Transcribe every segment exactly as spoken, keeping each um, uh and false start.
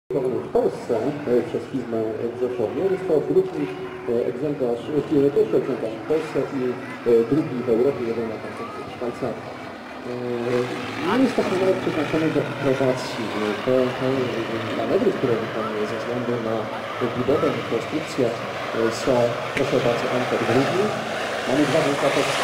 W Polsce przez firmę w Rzeszowie został drugi egzemplarz, pierwszy egzemplarz w Polsce i drugi w Europie, jeden na w Szwajcarii. Nie jest to kawałek przeznaczony do aprobacji. Te, te manewry, które wykonuje ze względu na budowę i konstrukcję są, proszę bardzo, Anker drugi. Mamy dwa wulkatowce.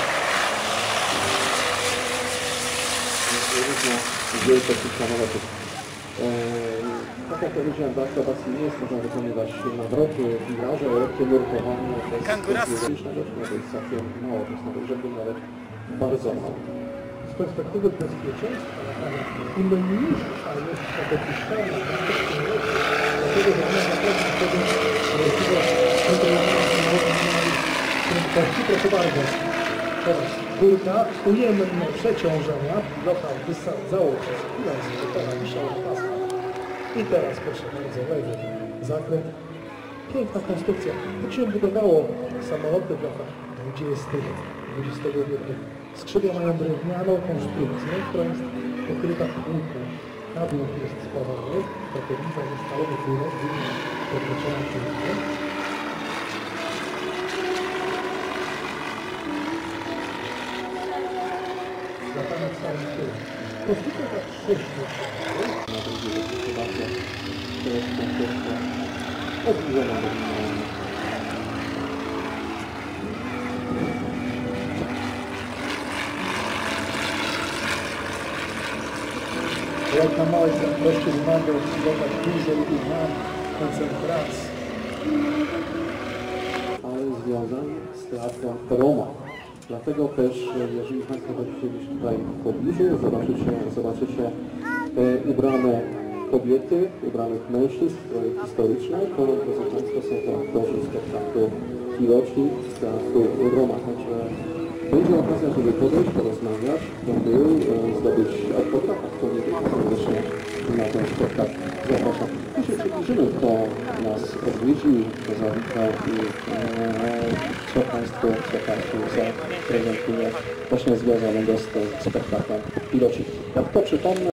Różne wielkości samolotów. Tak jak powiedziałem, do akrobacji nie jest można wykonywać nawroty, wiraże, lekkie nurkowanie. To jest całkiem mało, to jest nawet rzędu nawet bardzo mało. Z perspektywy bezpieczeństwa, im mniejsza jest ta dopuszczalna dlatego że ona zapewni wtedy prędkości. Proszę bardzo. Teraz górka, ujemne przeciążenia, pilota wysadzało przez chwilę z pilota wisiała pasa. I teraz proszę bardzo, lewy zakręt. Piękna konstrukcja. Jak się budowało samoloty w latach dwudziestych, dwudziestego wieku. Skrzydła mają drewnianą konstrukcję, która jest pokryta kółką. Kadłub jest spawany, ratownica jest stalowy wyrok, podleczona kółką. Latamy w samym tył. Konstrukcja tak sześciu. Na drugie rzeczywiście bardzo to jest konstrukcja odbliżona do minimum. Jak na małej prędkości wymaga od pilota dużo i mam koncentracji. Ale związan z teatrem Roma. Dlatego też, jeżeli Państwo będziecie gdzieś tutaj w pobliżu, zobaczycie, zobaczycie e, ubrane kobiety, ubranych mężczyzn, stroje historyczne, to drodzy Państwo są to aktorzy z spektaklu Piloci z teatru Roma. Także będzie okazja, żeby podejść, porozmawiać, kto był, e, zdobyć autograf, kto nie był serdecznie na ten spektakl. Zapraszam. My się przybliżymy, kto nas odwiedzi, kto zawita i e, co Państwu, co Państwu zaprezentuje właśnie związanego z tym spektaklem Piloci. Jak to przypomnę,